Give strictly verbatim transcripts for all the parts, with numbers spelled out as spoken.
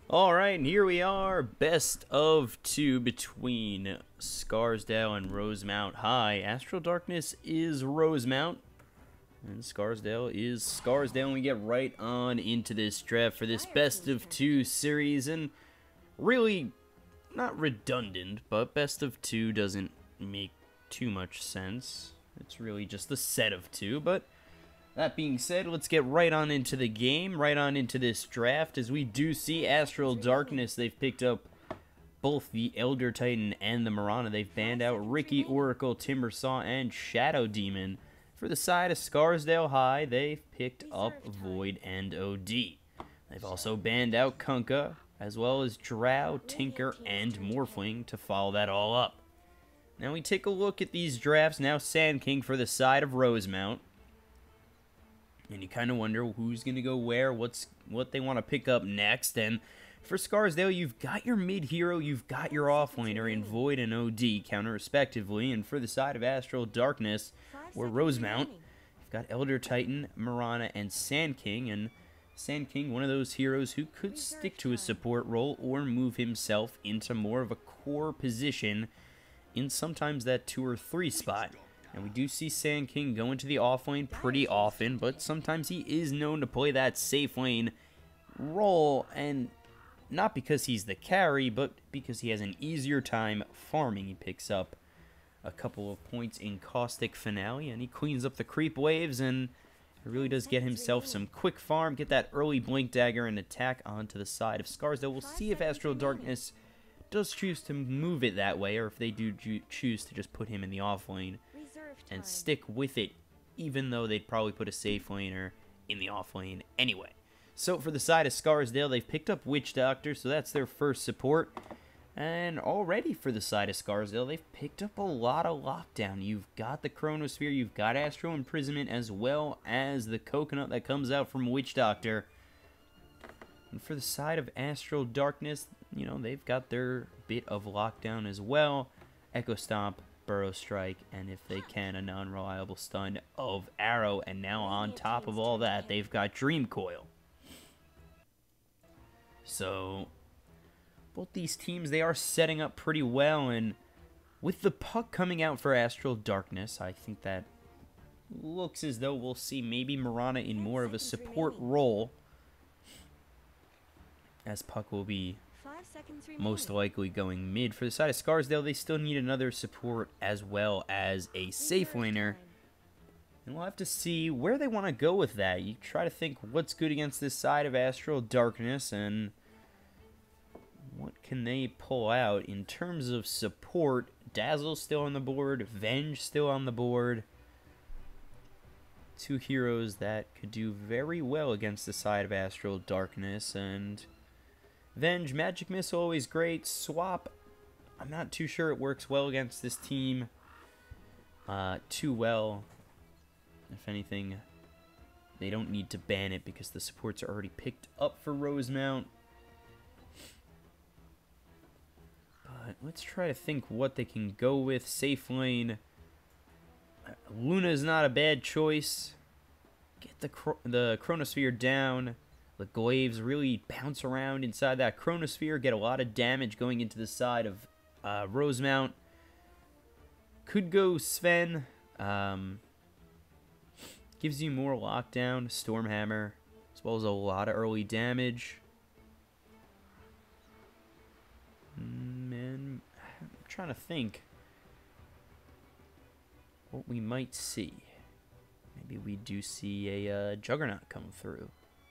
Alright, and here we are, best of two between Scarsdale and Rosemount High. Astral Darkness is Rosemount, and Scarsdale is Scarsdale, and we get right on into this draft for this best of two series, and really, not redundant, but best of two doesn't make too much sense. It's really just the set of two, but that being said, let's get right on into the game, right on into this draft, as we do see Astral Darkness. They've picked up both the Elder Titan and the Mirana. They've banned out Riki, Oracle, Timbersaw, and Shadow Demon. For the side of Scarsdale High, they've picked up Void and O D. They've also banned out Kunkka, as well as Drow, Tinker, and Morphling to follow that all up. Now we take a look at these drafts. Now Sand King for the side of Rosemount. And you kind of wonder who's going to go where, what's what they want to pick up next. And for Scarsdale, you've got your mid-hero, you've got your offlaner in Void and O D, counter respectively. And for the side of Astral Darkness, or Rosemount, you've got Elder Titan, Mirana, and Sand King. And Sand King, one of those heroes who could stick to a support role or move himself into more of a core position in sometimes that two or three spot. And we do see Sand King go into the off lane pretty often, but sometimes he is known to play that safe lane role, and not because he's the carry, but because he has an easier time farming. He picks up a couple of points in Caustic Finale, and he cleans up the creep waves, and it really does get himself some quick farm, get that early Blink Dagger and attack onto the side of Scarsdale. We'll see if Astral Darkness does choose to move it that way, or if they do choose to just put him in the off lane and stick with it, even though they'd probably put a safe laner in the off lane anyway. So for the side of Scarsdale, they've picked up Witch Doctor, so that's their first support. And already for the side of Scarsdale, they've picked up a lot of lockdown. You've got the Chronosphere, you've got Astral Imprisonment, as well as the coconut that comes out from Witch Doctor. And for the side of Astral Darkness, you know, they've got their bit of lockdown as well. Echo Stomp, Burrow Strike, and if they can, a non-reliable stun of Arrow. And now on top of all that, they've got Dream Coil. So both these teams, they are setting up pretty well, and with the puck coming out for Astral Darkness, I think that looks as though we'll see maybe Mirana in more of a support role, as puck will be most likely going mid. For the side of Scarsdale, they still need another support as well as a safe laner. And we'll have to see where they want to go with that. You try to think what's good against this side of Astral Darkness and what can they pull out in terms of support. Dazzle's still on the board, Venge still on the board. Two heroes that could do very well against the side of Astral Darkness, and Venge, Magic Missile, always great. Swap, I'm not too sure it works well against this team uh, too well. If anything, they don't need to ban it because the supports are already picked up for Rosemount. But let's try to think what they can go with. Safe lane. Luna is not a bad choice. Get the, the Chronosphere down. The Glaives really bounce around inside that Chronosphere, get a lot of damage going into the side of uh, Rosemount. Could go Sven. Um, gives you more lockdown. Stormhammer, as well as a lot of early damage. Man, I'm trying to think what we might see. Maybe we do see a uh, Juggernaut come through.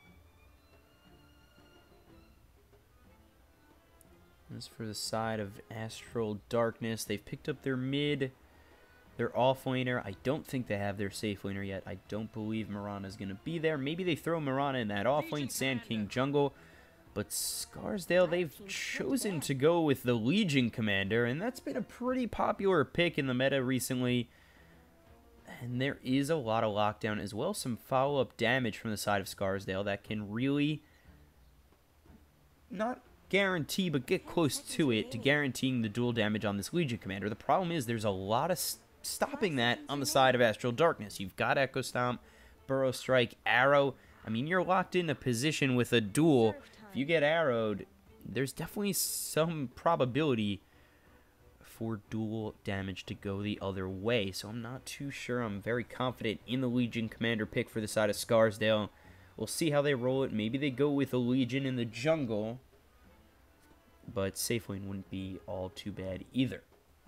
As for the side of Astral Darkness, they've picked up their mid, their off laner. I don't think they have their safe laner yet. I don't believe Mirana's going to be there. Maybe they throw Mirana in that off lane, Sand King jungle. But Scarsdale, they've chosen to go with the Legion Commander, and that's been a pretty popular pick in the meta recently. And there is a lot of lockdown as well. Some follow-up damage from the side of Scarsdale that can really not guarantee, but get close to it, to guaranteeing the dual damage on this Legion Commander. The problem is there's a lot of st stopping that on the side of Astral Darkness. You've got Echo Stomp, Burrow Strike, Arrow. I mean, you're locked in a position with a duel. If you get arrowed, there's definitely some probability for dual damage to go the other way. So I'm not too sure. I'm very confident in the Legion Commander pick for the side of Scarsdale. We'll see how they roll it. Maybe they go with a Legion in the jungle. But safe lane wouldn't be all too bad either.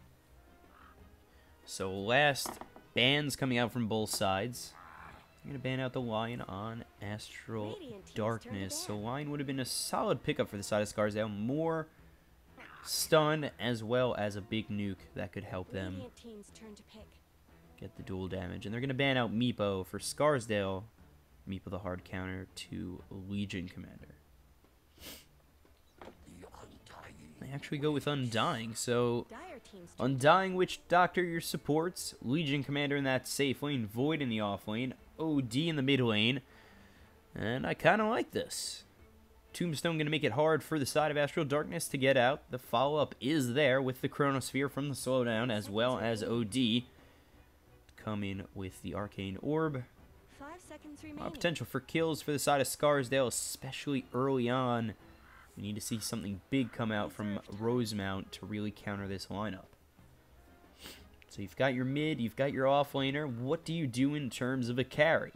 So last bans coming out from both sides. I'm going to ban out the Lion on Astral Darkness. So Lion would have been a solid pickup for the side of Scarsdale. More stun as well as a big nuke that could help them get the dual damage. And they're going to ban out Meepo for Scarsdale. Meepo the hard counter to Legion Commander. They actually go with Undying, so Undying Witch Doctor your supports, Legion Commander in that safe lane, Void in the off lane, O D in the mid lane, and I kind of like this. Tombstone going to make it hard for the side of Astral Darkness to get out. The follow-up is there with the Chronosphere from the slowdown, as well as O D come in with the Arcane Orb. Five seconds A lot remaining. of potential for kills for the side of Scarsdale, especially early on. We need to see something big come out from Rosemount to really counter this lineup. So you've got your mid, you've got your off laner. What do you do in terms of a carry?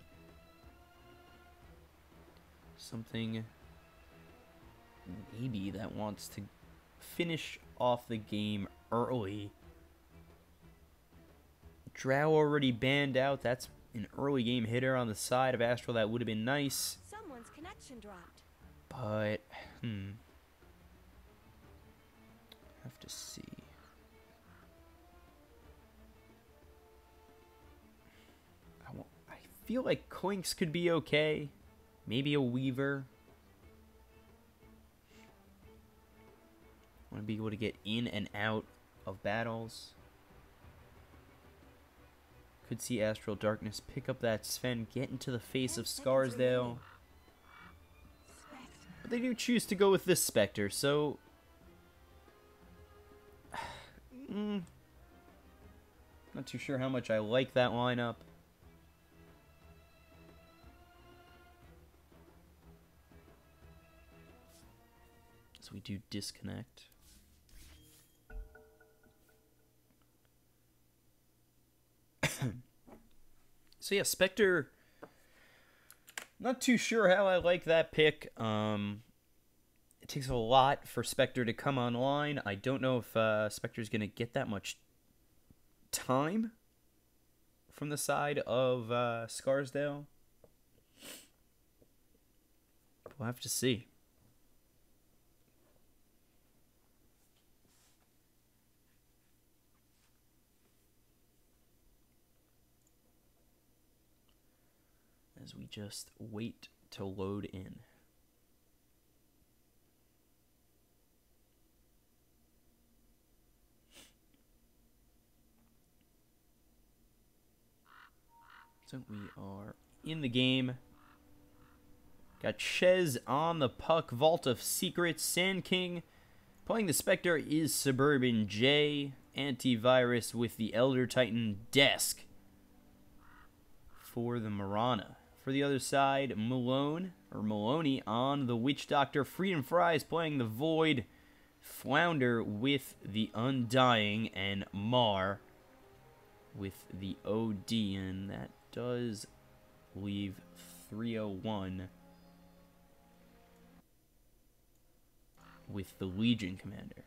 Something maybe that wants to finish off the game early. Drow already banned out. That's an early game hitter on the side of Astral. That would have been nice. Someone's connection dropped. But, hmm. Have to see. I, won't, I feel like Coinks could be okay. Maybe a Weaver. Want to be able to get in and out of battles. Could see Astral Darkness pick up that Sven, get into the face of Scarsdale. But they do choose to go with this Spectre, so... mm, not too sure how much I like that lineup. So we do disconnect. So yeah, Spectre... Not too sure how I like that pick. Um, it takes a lot for Spectre to come online. I don't know if uh, Spectre's going to get that much time from the side of uh, Scarsdale. We'll have to see. As we just wait to load in. So we are in the game. Got Chez on the puck, Vault of Secrets, Sand King. Playing the Spectre is Suburban J. Antivirus with the Elder Titan Desk for the Marana. For the other side, Malone, or Maloney, on the Witch Doctor. Freedom Fries playing the Void. Flounder with the Undying. And Mar with the O D. And that does leave three oh one with the Legion Commander.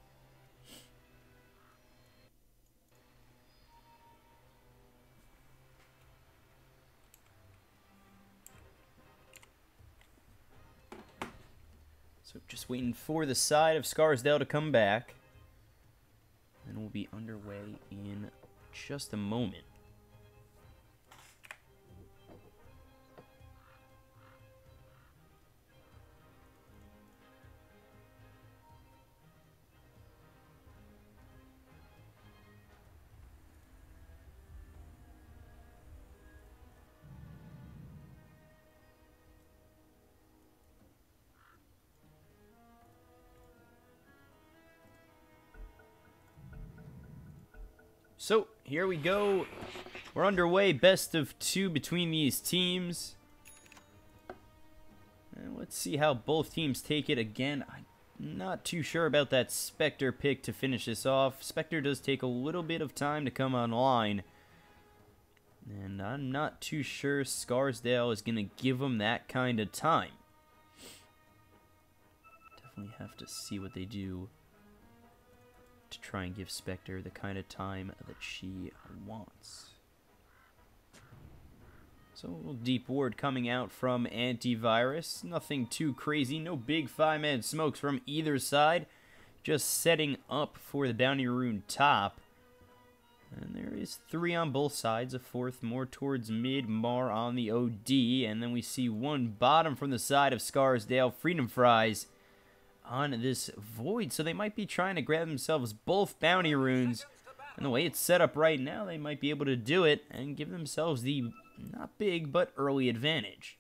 So just waiting for the side of Scarsdale to come back. And we'll be underway in just a moment. So, here we go. We're underway. Best of two between these teams. And let's see how both teams take it. Again, I Not too sure about that Spectre pick to finish this off. Spectre does take a little bit of time to come online. And I'm not too sure Scarsdale is going to give him that kind of time. Definitely have to see what they do to try and give Spectre the kind of time that she wants. So a little deep ward coming out from Antivirus. Nothing too crazy. No big five-man smokes from either side. Just setting up for the Bounty Rune top. And there is three on both sides. A fourth more towards mid. Mar on the O D. And then we see one bottom from the side of Scarsdale. Freedom Fries on this Void. So they might be trying to grab themselves both Bounty Runes. And the way it's set up right now, they might be able to do it and give themselves the not big, but early advantage.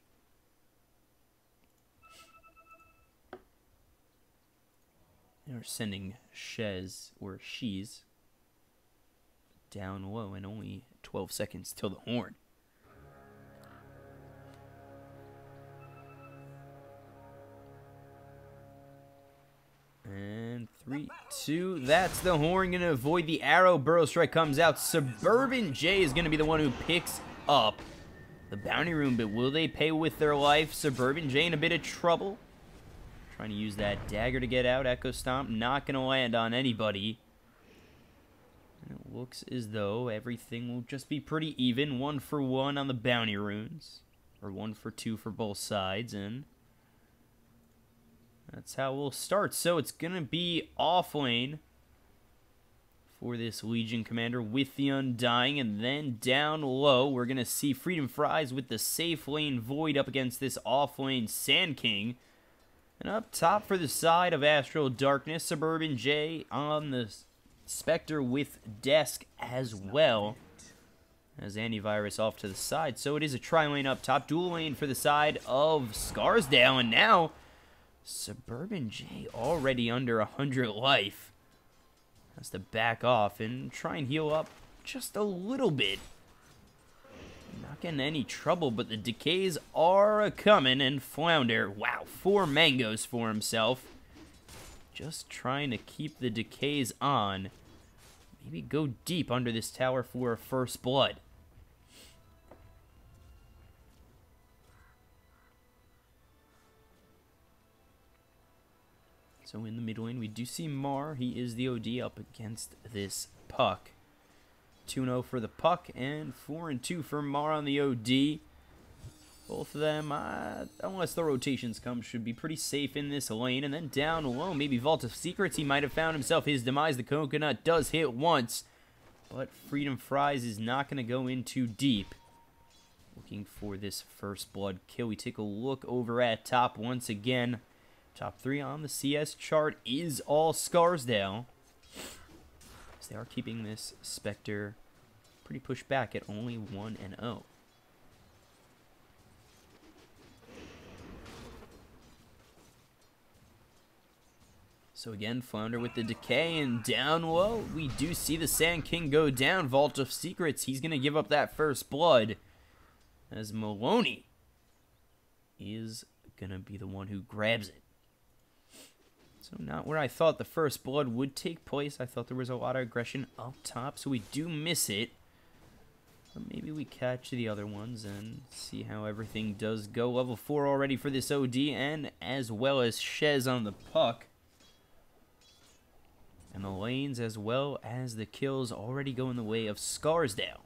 They're sending Shez, or She's, down low, and only twelve seconds till the horn. And three, two, that's the horn. Gonna avoid the arrow. Burrow Strike comes out. Suburban J is gonna be the one who picks up the Bounty Rune, but will they pay with their life? Suburban J in a bit of trouble. Trying to use that dagger to get out. Echo Stomp not gonna land on anybody. And it looks as though everything will just be pretty even. One for one on the Bounty Runes. Or one for two for both sides, and that's how we'll start. So it's going to be off lane for this Legion Commander with the Undying. And then down low, we're going to see Freedom Fries with the safe lane Void up against this off lane Sand King. And up top for the side of Astral Darkness, Suburban J on the Spectre with Desk as well. As Antivirus off to the side. So it is a tri-lane up top. Dual lane for the side of Scarsdale. And now Suburban J already under one hundred life. Has to back off and try and heal up just a little bit. Not getting any trouble, but the decays are a-coming, and Flounder, wow, four mangoes for himself. Just trying to keep the decays on. Maybe go deep under this tower for a first blood. So in the mid lane, we do see Mar. He is the O D up against this Puck. two and oh for the Puck, and four and two for Mar on the O D. Both of them, uh, unless the rotations come, should be pretty safe in this lane. And then down low, maybe Vault of Secrets. He might have found himself his demise. The Coconut does hit once, but Freedom Fries is not going to go in too deep. Looking for this first blood kill. We take a look over at top once again. Top three on the C S chart is all Scarsdale. So they are keeping this Spectre pretty pushed back at only one and oh. So again, Flounder with the decay, and down low, we do see the Sand King go down. Vault of Secrets, he's going to give up that first blood. As Maloney is going to be the one who grabs it. So not where I thought the first blood would take place. I thought there was a lot of aggression up top, so we do miss it. But maybe we catch the other ones and see how everything does go. Level four already for this O D, and as well as Shez on the Puck. And the lanes as well as the kills already go in the way of Scarsdale.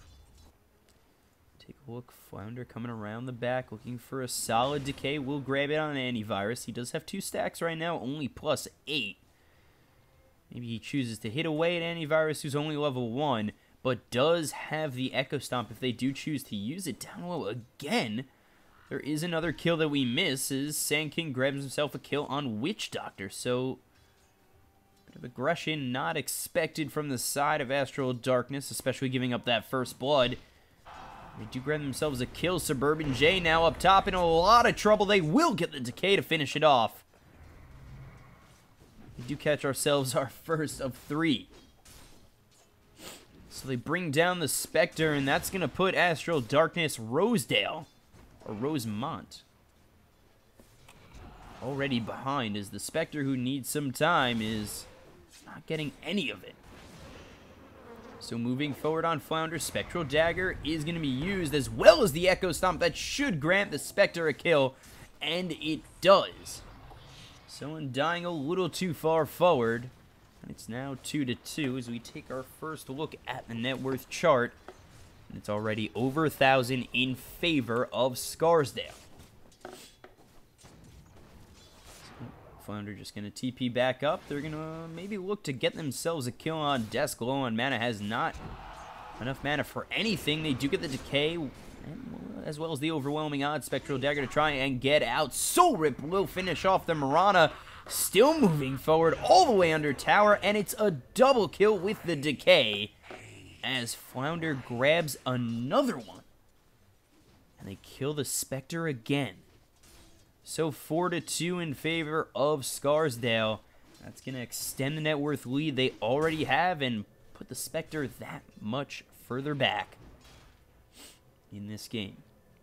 Take a look. Flounder coming around the back, looking for a solid decay. We'll grab it on Antivirus. He does have two stacks right now, only plus eight. Maybe he chooses to hit away at Antivirus, who's only level one, but does have the Echo Stomp if they do choose to use it. Down low again. There is another kill that we miss, as Sand King grabs himself a kill on Witch Doctor. So, bit of aggression not expected from the side of Astral Darkness, especially giving up that first blood. They do grab themselves a kill. Suburban J now up top in a lot of trouble. They will get the decay to finish it off. We do catch ourselves our first of three. So they bring down the Spectre, and that's going to put Astral Darkness Rosedale, or Rosemont, already behind, as the Spectre, who needs some time, is not getting any of it. So moving forward on Flounder, Spectral Dagger is going to be used, as well as the Echo Stomp. That should grant the Spectre a kill, and it does. So Undying a little too far forward, and it's now two to two as we take our first look at the net worth chart. And it's already over a thousand in favor of Scarsdale. Flounder just going to T P back up. They're going to maybe look to get themselves a kill on Desk. Low on mana, has not enough mana for anything. They do get the Decay, and, as well as the overwhelming odds. Spectral Dagger to try and get out. Soul Rip will finish off the Mirana. Still moving forward all the way under tower, and it's a double kill with the Decay, as Flounder grabs another one. And they kill the Spectre again. So four to two in favor of Scarsdale. That's going to extend the net worth lead they already have and put the Spectre that much further back in this game.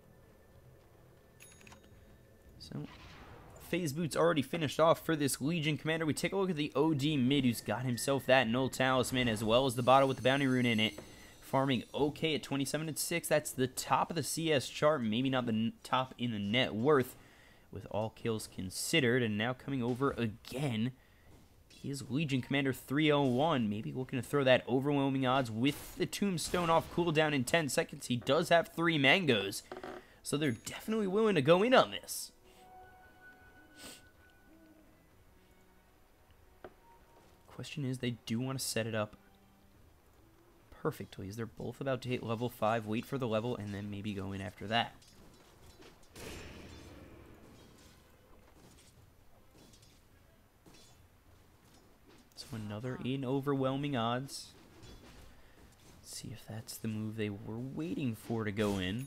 So Phase Boots already finished off for this Legion Commander. We take a look at the O D mid, who's got himself that Null Talisman, as well as the bottle with the Bounty Rune in it. Farming okay at twenty-seven and six. That's the top of the C S chart, maybe not the top in the net worth, with all kills considered. And now coming over again is Legion Commander three oh one. Maybe looking to throw that overwhelming odds with the Tombstone off cooldown in ten seconds. He does have three mangoes, so they're definitely willing to go in on this. Question is, they do want to set it up perfectly, as they're both about to hit level five, wait for the level, and then maybe go in after that. So another in overwhelming odds. Let's see if that's the move they were waiting for to go in.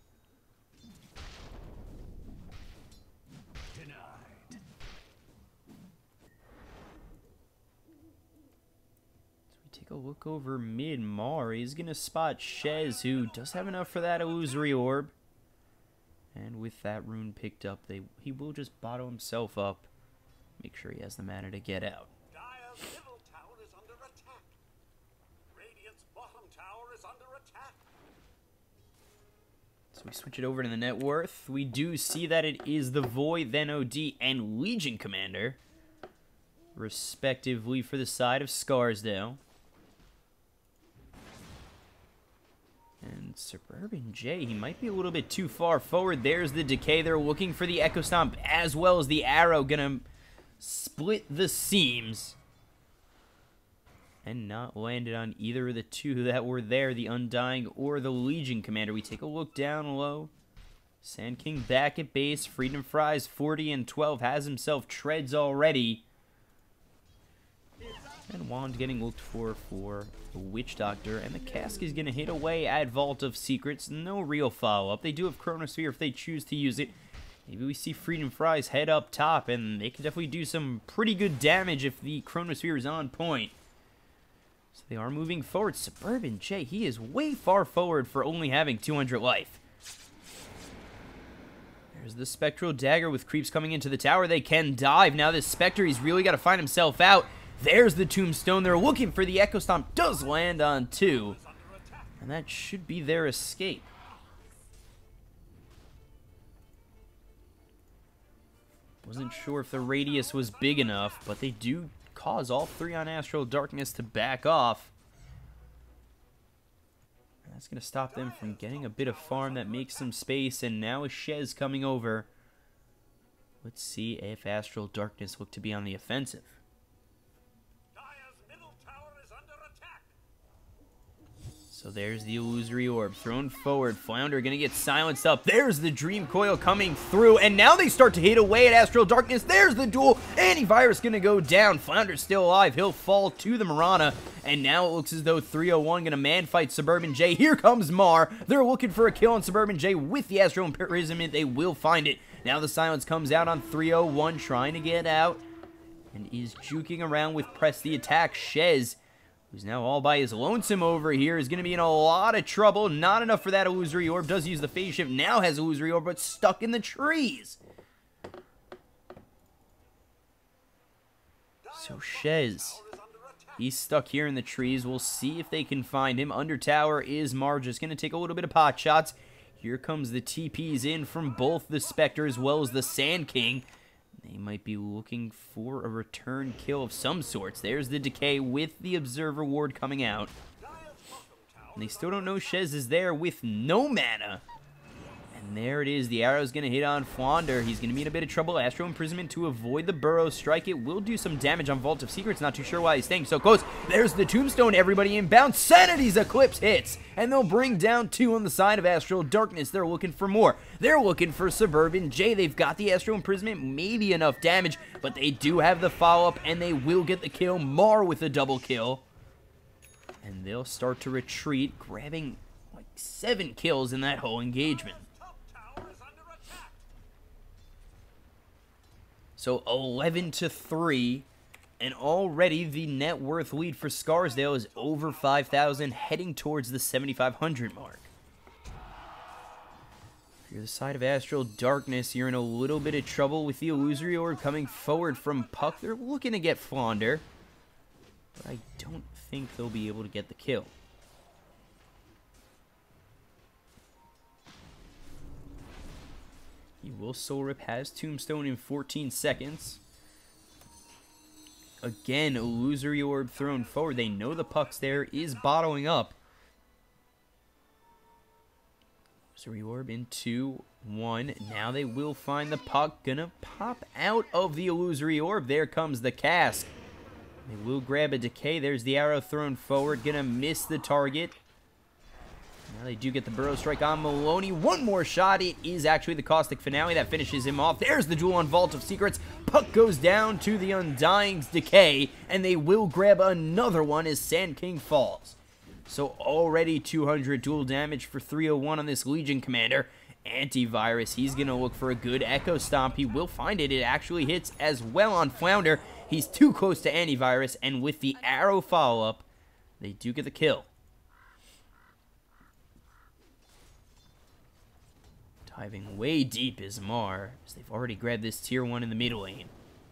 Take a look over mid. Mar is going to spot Shez, who does have enough for that Illusory Orb. And with that rune picked up, they he will just bottle himself up. Make sure he has the mana to get out. Dire's middle tower is under attack. Radiant's bottom tower is under attack. So we switch it over to the net worth. We do see that it is the Void, then O D, and Legion Commander, respectively, for the side of Scarsdale. And Suburban J, he might be a little bit too far forward. There's the Decay. They're looking for the Echo Stomp, as well as the Arrow. Gonna split the seams. And not landed on either of the two that were there, the Undying or the Legion Commander. We take a look down low. Sand King back at base. Freedom Fries forty and twelve, has himself treads already. And Wand getting looked for for the Witch Doctor. And the Cask is going to hit away at Vault of Secrets. No real follow-up. They do have Chronosphere if they choose to use it. Maybe we see Freedom Fries head up top, and they can definitely do some pretty good damage if the Chronosphere is on point. So they are moving forward. Suburban J, he is way far forward for only having two hundred life. There's the Spectral Dagger with creeps coming into the tower. They can dive. Now this Spectre, he's really got to find himself out. There's the Tombstone. They're looking for the Echo Stomp. Does land on two. And that should be their escape. Wasn't sure if the radius was big enough, but they do cause all three on Astral Darkness to back off. And that's going to stop them from getting a bit of farm that makes some space. And now a Shez coming over. Let's see if Astral Darkness look to be on the offensive. So there's the Illusory Orb thrown forward. Flounder going to get silenced up. There's the Dream Coil coming through. And now they start to hit away at Astral Darkness. There's the duel. Antivirus going to go down. Flounder's still alive. He'll fall to the Mirana. And now it looks as though three oh one going to man fight Suburban J. Here comes Mar. They're looking for a kill on Suburban J with the Astral Imprisonment. They will find it. Now the silence comes out on three oh one, trying to get out. And is juking around with Press the Attack. Shez, who's now all by his lonesome over here, is going to be in a lot of trouble. Not enough for that Illusory Orb. Does use the Phase Shift. Now has Illusory Orb, but stuck in the trees. So Shez, he's stuck here in the trees. We'll see if they can find him. Under tower is Mar, just going to take a little bit of pot shots. Here comes the T Ps in from both the Spectre as well as the Sand King. They might be looking for a return kill of some sorts. There's the Decay with the Observer Ward coming out. And they still don't know Shez is there with no mana. And there it is. The arrow's going to hit on Flounder. He's going to be in a bit of trouble. Astral Imprisonment to avoid the Burrow Strike. It will do some damage on Vault of Secrets. Not too sure why he's staying so close. There's the Tombstone. Everybody inbound. Sanity's Eclipse hits. And they'll bring down two on the side of Astral Darkness. They're looking for more. They're looking for Suburban J. They've got the Astral Imprisonment. Maybe enough damage. But they do have the follow-up. And they will get the kill. Mar with a double kill. And they'll start to retreat. Grabbing like seven kills in that whole engagement. So eleven to three, and already the net worth lead for Scarsdale is over five thousand, heading towards the seventy-five hundred mark. If you're the side of Astral Darkness, you're in a little bit of trouble with the Illusory Orb coming forward from Puck. They're looking to get Flounder, but I don't think they'll be able to get the kill. He will Soul Rip, has Tombstone in fourteen seconds. Again, Illusory Orb thrown forward. They know the Puck's there, is bottling up. Illusory Orb in two, one. Now they will find the Puck. Gonna pop out of the Illusory Orb. There comes the Cask. They will grab a Decay. There's the arrow thrown forward. Gonna miss the target. Now they do get the Burrow Strike on Maloney. One more shot. It is actually the Caustic Finale that finishes him off. There's the duel on Vault of Secrets. Puck goes down to the Undying's Decay, and they will grab another one as Sand King falls. So already two hundred duel damage for three oh one on this Legion Commander. Antivirus, he's going to look for a good Echo Stomp. He will find it. It actually hits as well on Flounder. He's too close to Antivirus, and with the arrow follow-up, they do get the kill. Diving way deep is Mar, as they've already grabbed this tier one in the middle lane.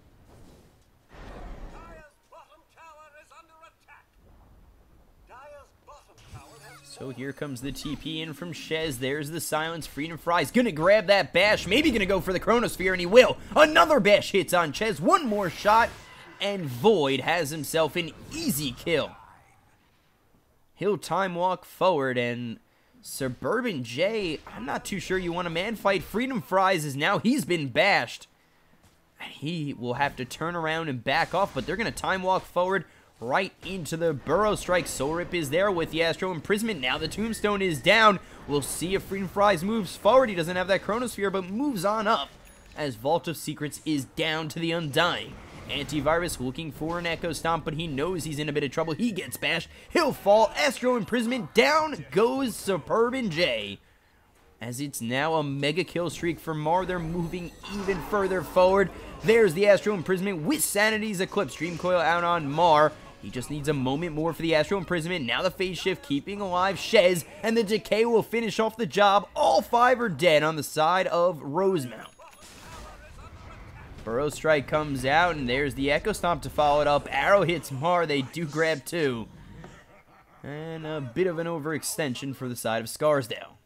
Dire's bottom tower is under attack. Dire's bottom tower has So here comes the T P in from Shez. There's the Silence. Freedom Fry's gonna grab that bash. Maybe gonna go for the Chronosphere, and he will. Another bash hits on Shez. One more shot, and Void has himself an easy kill. He'll time walk forward, and Suburban J, I'm not too sure you want a man fight. Freedom Fries is now, he's been bashed. He will have to turn around and back off, but they're going to time walk forward right into the Burrow Strike. Soul Rip is there with the Astral Imprisonment. Now the Tombstone is down. We'll see if Freedom Fries moves forward. He doesn't have that Chronosphere, but moves on up as Vault of Secrets is down to the Undying. Antivirus looking for an Echo Stomp, but he knows he's in a bit of trouble. He gets bashed. He'll fall. Astral Imprisonment. Down goes Suburban J. As it's now a mega kill streak for Mar. They're moving even further forward. There's the Astral Imprisonment with Sanity's Eclipse. Dream Coil out on Mar. He just needs a moment more for the Astral Imprisonment. Now the Phase Shift keeping alive Shez, and the Decay will finish off the job. All five are dead on the side of Rosemount. Burrow Strike comes out, and there's the Echo Stomp to follow it up. Arrow hits Mar. They do grab two. And a bit of an overextension for the side of Scarsdale.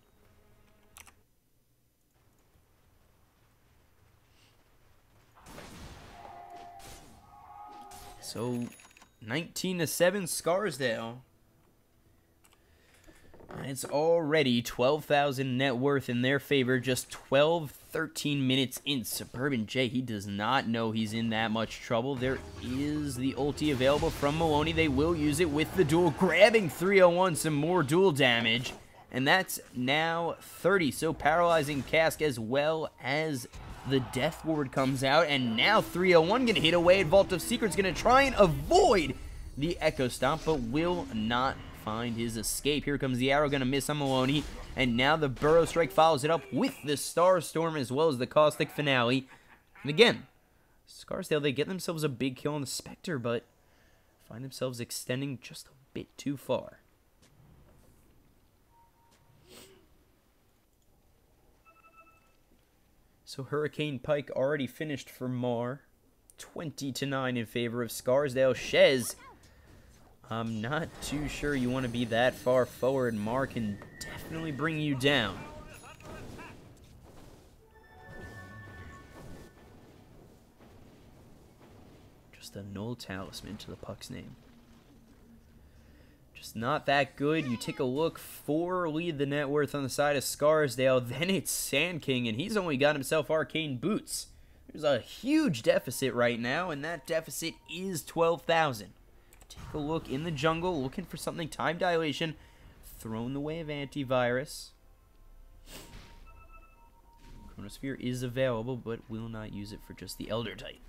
So, nineteen to seven Scarsdale. And it's already twelve thousand net worth in their favor, just twelve, thirteen minutes in. Suburban J, he does not know he's in that much trouble. There is the ulti available from Maloney. They will use it with the duel, grabbing three oh one, some more duel damage. And that's now thirty, so paralyzing Cask as well as the Death Ward comes out. And now three oh one gonna hit away at Vault of Secrets, gonna try and avoid the Echo Stomp, but will not find his escape. Here comes the arrow, gonna miss on Maloney, and now the Burrow Strike follows it up with the Star Storm as well as the Caustic Finale. And again, Scarsdale, they get themselves a big kill on the Spectre, but find themselves extending just a bit too far. So Hurricane Pike already finished for Mar. twenty to nine in favor of Scarsdale. Shez, I'm not too sure you want to be that far forward. Mar can definitely bring you down. Just a null talisman to the puck's name. Just not that good. You take a look for lead the net worth on the side of Scarsdale. Then it's Sand King, and he's only got himself Arcane Boots. There's a huge deficit right now, and that deficit is twelve thousand. Take a look in the jungle, looking for something. Time Dilation, thrown the way of Antivirus. Chronosphere is available, but will not use it for just the Elder Titan.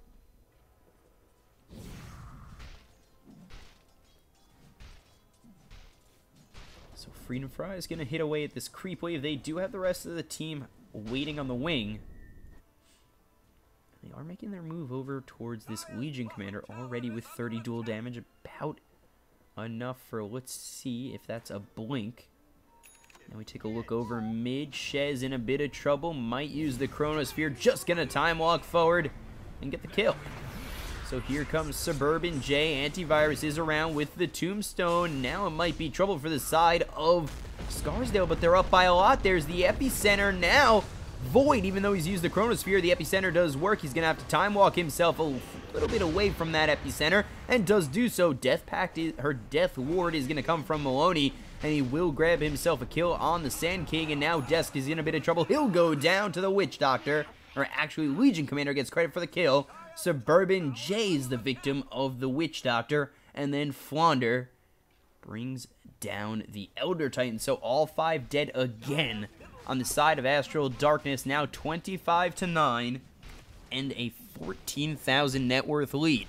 So Freedom Fry is going to hit away at this creep wave. They do have the rest of the team waiting on the wing. They are making their move over towards this Legion Commander already with thirty dual damage. About enough for, let's see if that's a blink. Now we take a look over mid. Shez in a bit of trouble. Might use the Chronosphere. Just going to time walk forward and get the kill. So here comes Suburban J. Antivirus is around with the Tombstone. Now it might be trouble for the side of Scarsdale, but they're up by a lot. There's the Epicenter now. Void, even though he's used the Chronosphere, the Epicenter does work. He's going to have to time walk himself a little bit away from that Epicenter, and does do so. Death Pact, is, her Death Ward is going to come from Maloney, and he will grab himself a kill on the Sand King, and now Desk is in a bit of trouble. He'll go down to the Witch Doctor, or actually Legion Commander gets credit for the kill. Suburban J is the victim of the Witch Doctor, and then Flaunder brings down the Elder Titan. So all five dead again on the side of Astral Darkness. Now twenty-five to nine and a fourteen thousand net worth lead.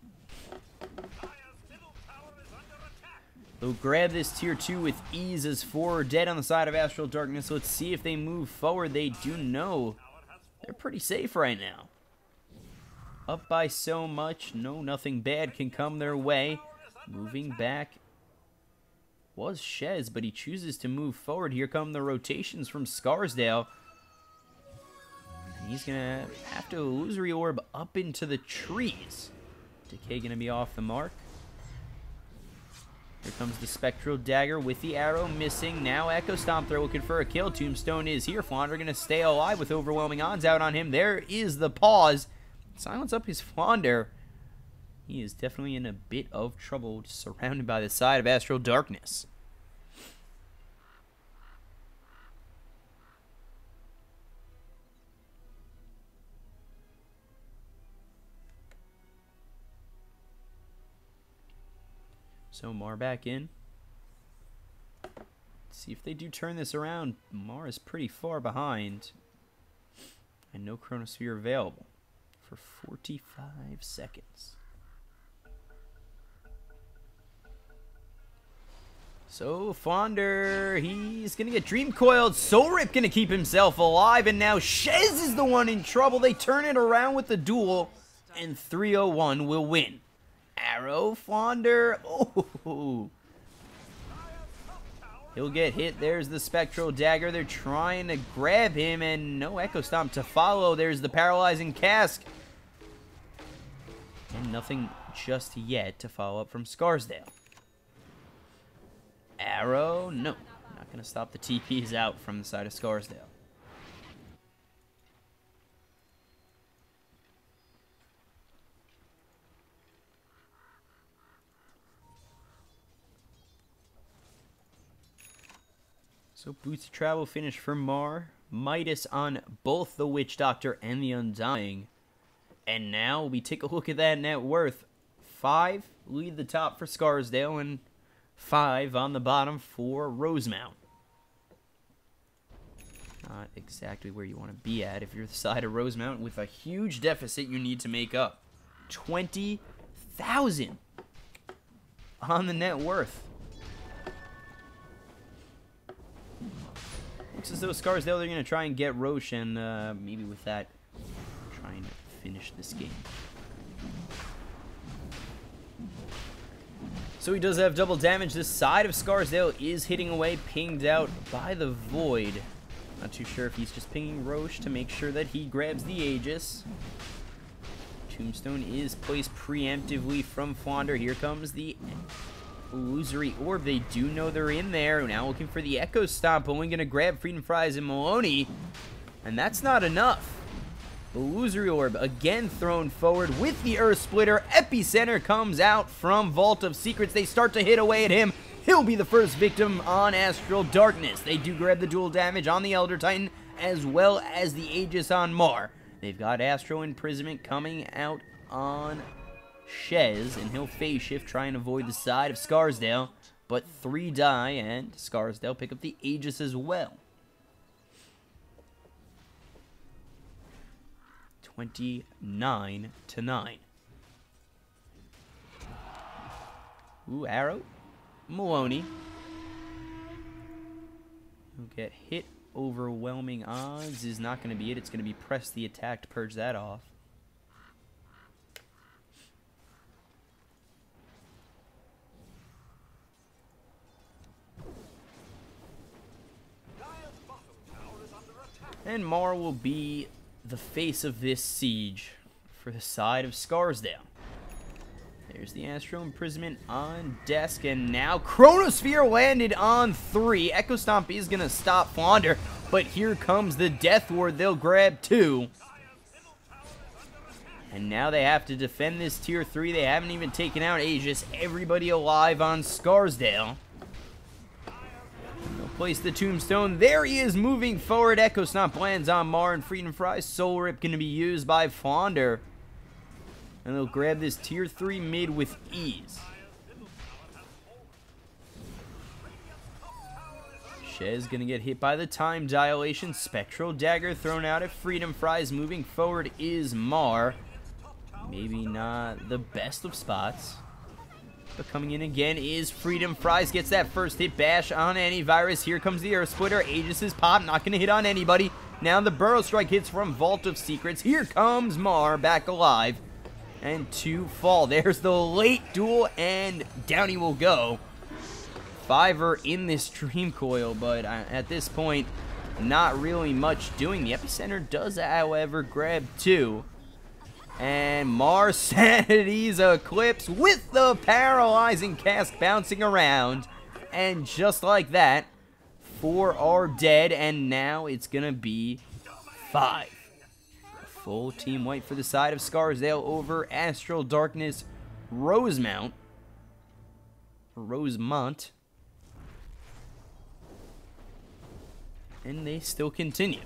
They'll grab this tier two with ease as four dead on the side of Astral Darkness. Let's see if they move forward. They do know they're pretty safe right now. Up by so much, no, nothing bad can come their way. Moving back was Shez, but he chooses to move forward. Here come the rotations from Scarsdale. And he's going to have to Illusory Orb up into the trees. Decay going to be off the mark. Here comes the Spectral Dagger with the arrow missing. Now Echo Stomp, they're looking for a kill. Tombstone is here. Flaunder going to stay alive with overwhelming odds out on him. There is the pause. Silence up his Flaunder. He is definitely in a bit of trouble, surrounded by the side of Astral Darkness. So Mar back in. Let's see if they do turn this around. Mar is pretty far behind. And no Chronosphere available for forty-five seconds. So Fonder, he's gonna get Dream Coiled. Soul Rip gonna keep himself alive, and now Shez is the one in trouble. They turn it around with the duel, and three oh one will win. Arrow, Fonder, oh, he'll get hit. There's the Spectral Dagger. They're trying to grab him, and no Echo Stomp to follow. There's the Paralyzing Cask. And nothing just yet to follow up from Scarsdale. Arrow, no. Not going to stop the T Ps out from the side of Scarsdale. So Boots of Travel finish for Mar. Midas on both the Witch Doctor and the Undying. And now we take a look at that net worth. Five lead the top for Scarsdale, and five on the bottom for Rosemount. Not exactly where you want to be at if you're the side of Rosemount, with a huge deficit you need to make up. twenty thousand on the net worth. Looks as though Scarsdale, they're going to try and get Roche, and uh, maybe with that, trying to finish this game. So he does have double damage. This side of Scarsdale is hitting away, pinged out by the Void. Not too sure if he's just pinging Roche to make sure that he grabs the Aegis. Tombstone is placed preemptively from Flounder. Here comes the Illusory Orb. They do know they're in there. Now looking for the Echo Stomp. Only going to grab Freedom Fries and Maloney. And that's not enough. Illusory Orb again thrown forward with the Earth Splitter. Epicenter comes out from Vault of Secrets. They start to hit away at him. He'll be the first victim on Astral Darkness. They do grab the dual damage on the Elder Titan as well as the Aegis on Mar. They've got Astral Imprisonment coming out on Shez, and he'll phase shift, try and avoid the side of Scarsdale. But three die, and Scarsdale pick up the Aegis as well. twenty-nine to nine. Ooh, arrow. Maloney. He'll get hit. Overwhelming odds is not going to be it. It's going to be press the attack to purge that off. And Mar will be the face of this siege for the side of Scarsdale. There's the Astral Imprisonment on desk, and now Chronosphere landed on three. Echo Stomp is going to stop Flounder, but here comes the Death Ward. They'll grab two. And now they have to defend this tier three. They haven't even taken out Aegis. Everybody alive on Scarsdale. They'll place the Tombstone. There he is moving forward. Echo Stomp lands on Mar, and Freedom Fries. Soul Rip going to be used by Flounder. And they'll grab this tier three mid with ease. Shez gonna get hit by the time dilation. Spectral Dagger thrown out at Freedom Fries. Moving forward is Mar. Maybe not the best of spots. But coming in again is Freedom Fries. Gets that first hit bash on Antivirus. Here comes the Earth Splitter. Aegis is pop. Not gonna hit on anybody. Now the Burrow Strike hits from Vault of Secrets. Here comes Mar back alive. And two fall. There's the late duel, and down he will go. Fiver in this Dream Coil, but at this point, not really much doing. The Epicenter does, however, grab two. And Mar Sanity's Eclipse with the Paralyzing Cask bouncing around. And just like that, four are dead, and now it's going to be five. Full team white for the side of Scarsdale over Astral Darkness Rosemount. Rosemont. And they still continue.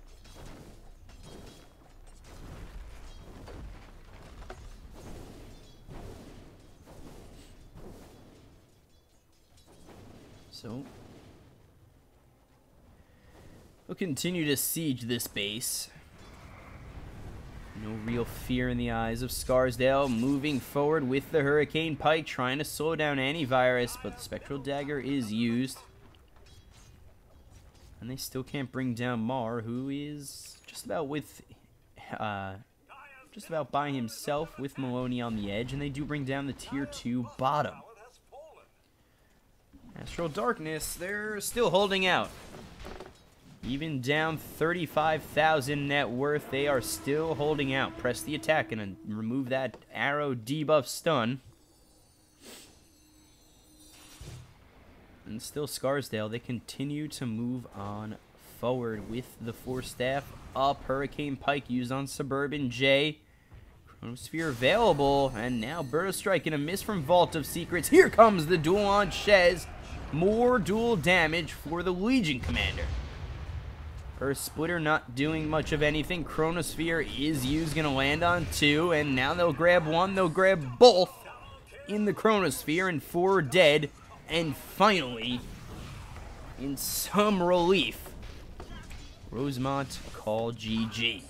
So we'll continue to siege this base. No real fear in the eyes of Scarsdale. Moving forward with the Hurricane Pike, trying to slow down Antivirus, but the Spectral Dagger is used. And they still can't bring down Mar, who is just about with, uh, just about by himself with Maloney on the edge, and they do bring down the tier two bottom. Astral Darkness, they're still holding out. Even down thirty-five thousand net worth, they are still holding out. Press the attack and remove that arrow debuff stun. And still Scarsdale, they continue to move on forward with the Force Staff up. Hurricane Pike used on Suburban J. Chronosphere available, and now Burrow Strike and a miss from Vault of Secrets. Here comes the duel on Shez. More dual damage for the Legion Commander. Earth Splitter not doing much of anything. Chronosphere is used, gonna land on two, and now they'll grab one, they'll grab both in the Chronosphere, and four are dead. And finally, in some relief, Rosemont call G G.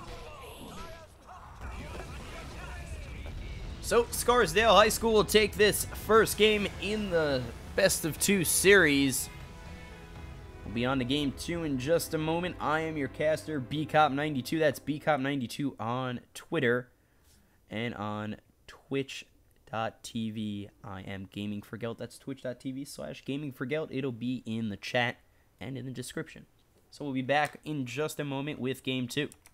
So Scarsdale High School will take this first game in the best of two series. We'll be on to game two in just a moment. I am your caster, B Cop ninety-two. That's B Cop ninety-two on Twitter and on Twitch dot T V. I am Gaming for Gelt. That's twitch dot T V slash Gaming for Gelt. It'll be in the chat and in the description. So we'll be back in just a moment with game two.